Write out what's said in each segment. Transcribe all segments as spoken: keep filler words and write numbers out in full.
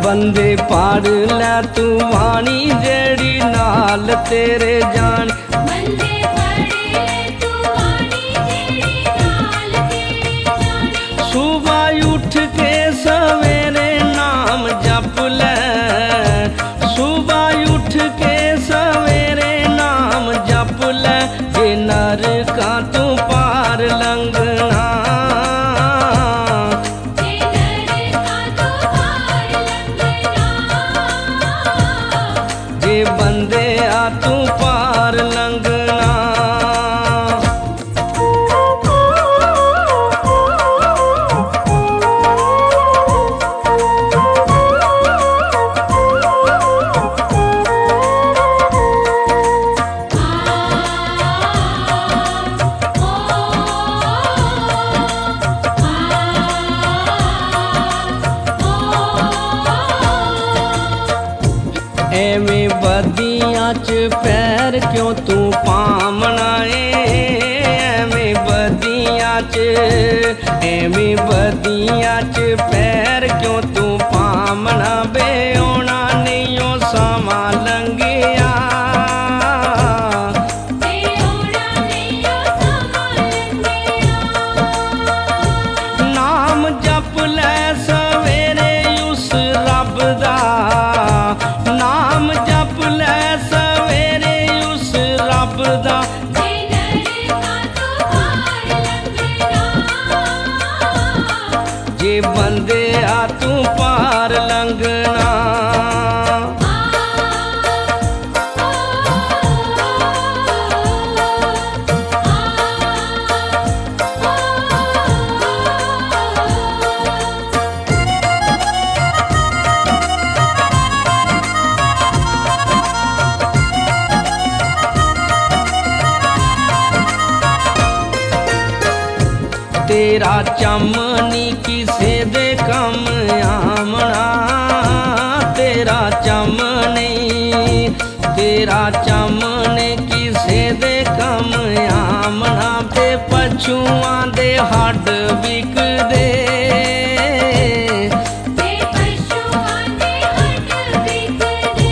बंदे पाड़ लै तू वाणी जेड़ी नाल तेरे जान। बंदे पढ़ ले तू वाणी जेड़ी नाल तेरे जान। सुबह उठ के सवेरे नाम जप ले, सुबह उठ के सवेरे नाम जप ले, जे नरकां तू पार लंघना, जे नरकां तू पार लंघना, जे बंदे आ तू पार लंघना। एवें बदियां च पैर क्यों तू पामना ए, एवें बदियां च, एवें बदियां च पैर क्यों तू पामना, बे होना नहीं ओ समा लंघिया, बे होना नहीं ओ समा लंघिया। नाम जप ले सवेरे उस रब दा, नाम जप ले सवेरे उस रब दा, जे नरकां तू पार लंघना, जे बंदे आ तू पार लंघना। तेरा चमनी किसे दे कम आमना, तेरा चमनी, तेरा चमने किसे दे कम आमना, ते पशुआं दे हड्ड विकदे, ते पशुआं दे हड्ड विकदे।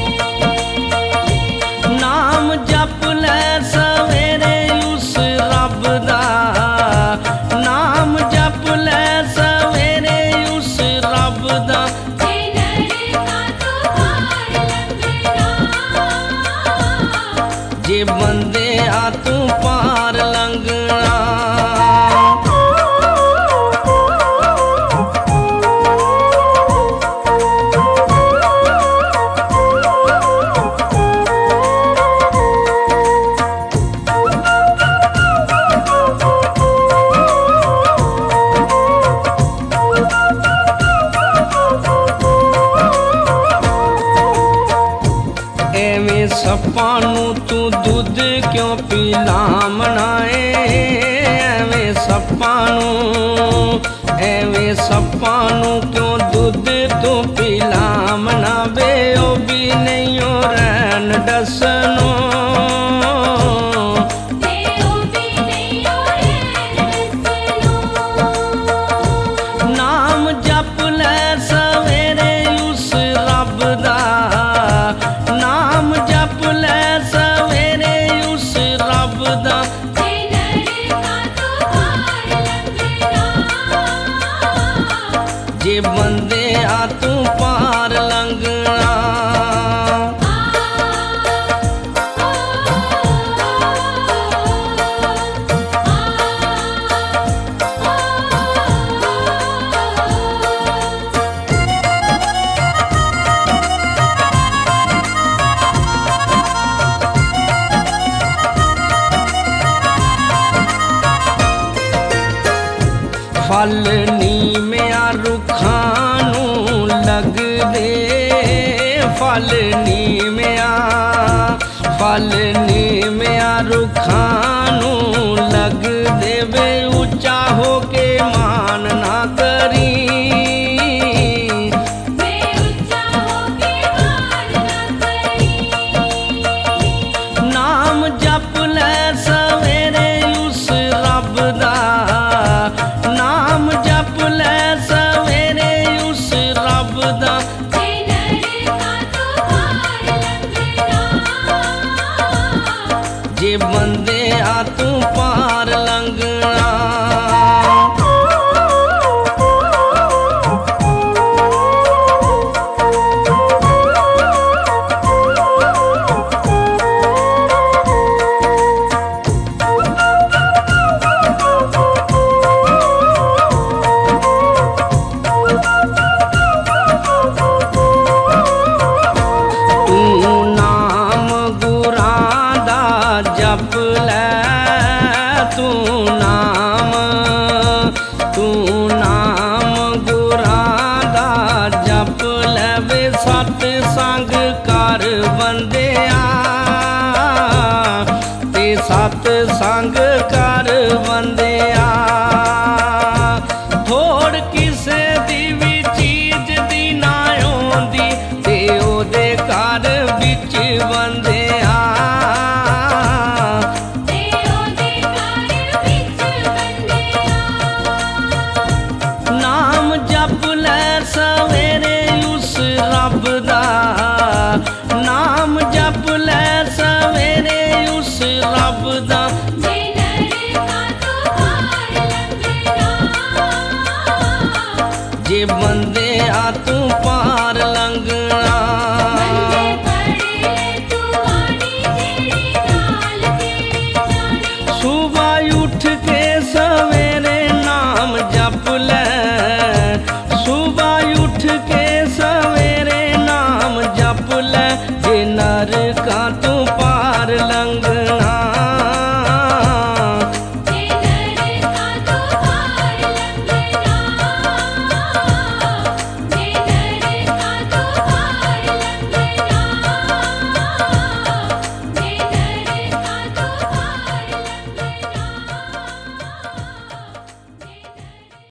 नाम जप ले सवेरे उस रब दा, नाम जप ले सवेरे उस रब दा, जे नरकां तू पार लंघना, जे बंदे आ तू पार लंघना। एवें सप्पां नूं तू दुध क्यों पिलामना ए, एवें सप्पां नूं, एवें सप्पां नूं क्यों दुध तू पिलामना, बे ओ भी नहीं ओ रैन डसनो, बे ओ भी नहीं ओ रैन डसनो। नाम जप ले सवेरे उस रब दा, नाम जप ले सवेरे उस रब दा, जे नरकां तू पार लंघना, जे बंदे आ तू पार लंघना। फल नीमिया रुखां नूं लगदे, फल नीमिया, फल नीमिया रुखां नूं लगदे, वे ऊंचा हो के मान ना करी, वे ऊंचा हो के मान ना करी। नाम जप ले सवेरे उस रब दा, नाम जप ले सवेरे उस रब दा, जे संग कर बंदे